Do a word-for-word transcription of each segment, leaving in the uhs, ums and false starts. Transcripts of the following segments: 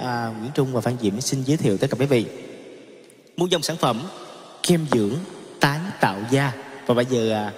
à, Nguyễn Trung và Phan Diễm xin giới thiệu tất cả quý vị một dòng sản phẩm kem dưỡng tái tạo da. Và bây giờ à,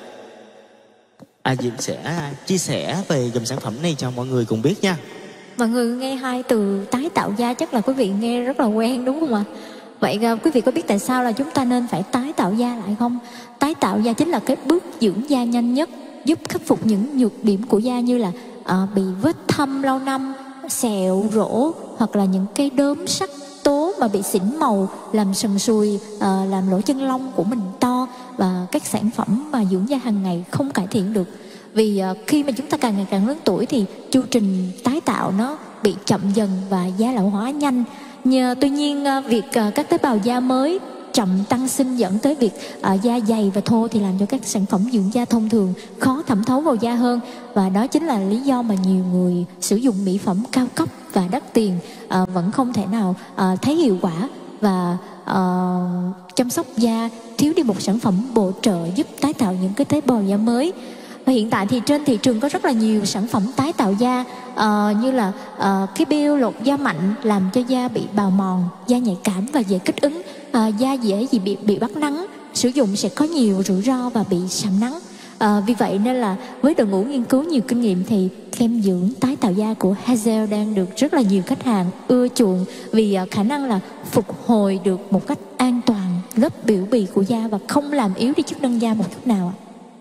à, Diễm sẽ chia sẻ về dòng sản phẩm này cho mọi người cùng biết nha. Mọi người nghe hai từ tái tạo da chắc là quý vị nghe rất là quen đúng không ạ? Vậy à, quý vị có biết tại sao là chúng ta nên phải tái tạo da lại không? Tái tạo da chính là cái bước dưỡng da nhanh nhất, giúp khắc phục những nhược điểm của da như là à, bị vết thâm lâu năm, sẹo, rỗ hoặc là những cái đốm sắc tố mà bị xỉn màu, làm sần sùi, à, làm lỗ chân lông của mình to, và các sản phẩm mà dưỡng da hàng ngày không cải thiện được. Vì à, khi mà chúng ta càng ngày càng lớn tuổi thì chu trình tái tạo nó bị chậm dần và da lão hóa nhanh. Nhờ, tuy nhiên à, việc à, các tế bào da mới chậm tăng sinh dẫn tới việc à, da dày và thô thì làm cho các sản phẩm dưỡng da thông thường khó thẩm thấu vào da hơn. Và đó chính là lý do mà nhiều người sử dụng mỹ phẩm cao cấp và đắt tiền à, vẫn không thể nào à, thấy hiệu quả, và à, chăm sóc da thiếu đi một sản phẩm bổ trợ giúp tái tạo những cái tế bào da mới. Và hiện tại thì trên thị trường có rất là nhiều sản phẩm tái tạo da uh, như là uh, cái peel lột da mạnh làm cho da bị bào mòn, da nhạy cảm và dễ kích ứng, uh, da dễ gì bị bị bắt nắng, sử dụng sẽ có nhiều rủi ro và bị sạm nắng. Uh, vì vậy nên là với đội ngũ nghiên cứu nhiều kinh nghiệm thì kem dưỡng tái tạo da của Hazel đang được rất là nhiều khách hàng ưa chuộng vì uh, khả năng là phục hồi được một cách an toàn lớp biểu bì của da và không làm yếu đi chức năng da một chút nào.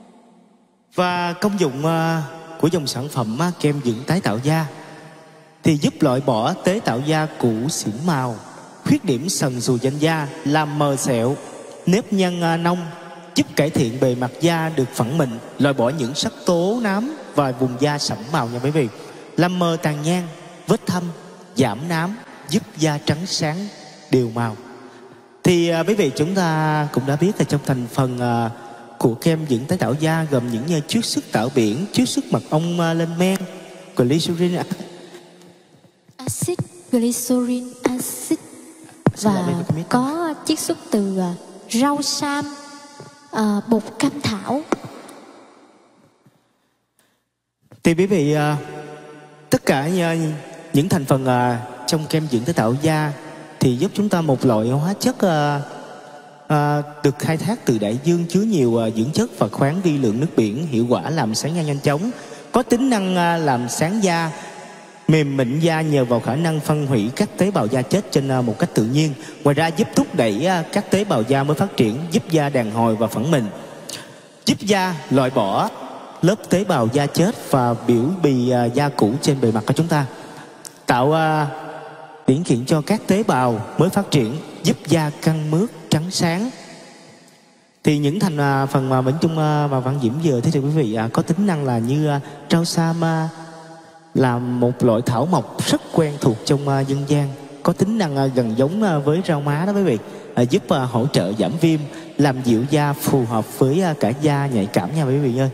Và công dụng uh, của dòng sản phẩm uh, kem dưỡng tái tạo da thì giúp loại bỏ tế tạo da cũ xỉn màu, khuyết điểm sần sùi trên da, làm mờ sẹo, nếp nhăn uh, nông, giúp cải thiện bề mặt da được phẳng mịn, loại bỏ những sắc tố nám và vùng da sẫm màu nha quý vị, làm mờ tàn nhang, vết thâm, giảm nám, giúp da trắng sáng, đều màu. Thì uh, quý vị chúng ta cũng đã biết là trong thành phần uh, của kem dưỡng tái tạo da gồm những uh, chiết xuất tạo biển, chiết xuất mật ong uh, lên men, glycerin acid, glycerin acid, và có chiết xuất từ uh, rau sam, uh, bột cam thảo. Thì quý vị uh, tất cả uh, những thành phần uh, trong kem dưỡng tái tạo da thì giúp chúng ta một loại hóa chất uh, À, được khai thác từ đại dương, chứa nhiều à, dưỡng chất và khoáng vi lượng nước biển, hiệu quả làm sáng da nhanh chóng, có tính năng à, làm sáng da, mềm mịn da nhờ vào khả năng phân hủy các tế bào da chết trên à, một cách tự nhiên. Ngoài ra giúp thúc đẩy à, các tế bào da mới phát triển, giúp da đàn hồi và phẳng mịn, giúp da loại bỏ lớp tế bào da chết và biểu bì à, da cũ trên bề mặt của chúng ta, tạo à, điển kiện cho các tế bào mới phát triển, giúp da căng mướt, trắng sáng. Thì những thành phần mà Vĩnh Trung và Văn Diễm vừa thấy cho quý vị có tính năng là như rau sam là một loại thảo mộc rất quen thuộc trong dân gian, có tính năng gần giống với rau má đó quý vị, giúp hỗ trợ giảm viêm, làm dịu da, phù hợp với cả da nhạy cảm nha quý vị ơi.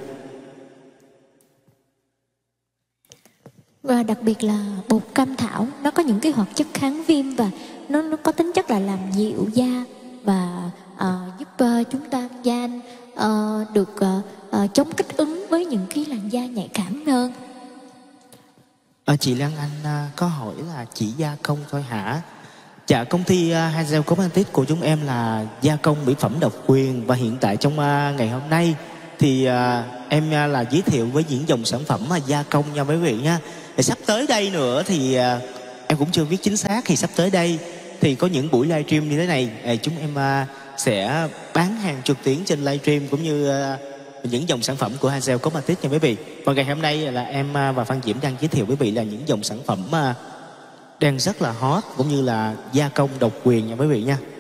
Và đặc biệt là bột cam thảo, nó có những cái hoạt chất kháng viêm và nó, nó có tính chất là làm dịu da và uh, giúp uh, chúng ta da uh, được uh, uh, chống kích ứng với những cái làn da nhạy cảm hơn. À, chị Lan Anh uh, có hỏi là chỉ gia công thôi hả? Dạ, công ty uh, Hazel Cosmetics của chúng em là gia công mỹ phẩm độc quyền, và hiện tại trong uh, ngày hôm nay thì uh, em uh, là giới thiệu với những dòng sản phẩm uh, gia công nha quý vị nha. Thì sắp tới đây nữa thì uh, em cũng chưa biết chính xác, thì sắp tới đây thì có những buổi livestream như thế này, uh, chúng em uh, sẽ bán hàng trực tuyến trên livestream cũng như uh, những dòng sản phẩm của Hazel Cosmetics nha quý vị. Và ngày hôm nay là em uh, và Phan Diễm đang giới thiệu quý vị là những dòng sản phẩm uh, đang rất là hot cũng như là gia công độc quyền nha quý vị nha.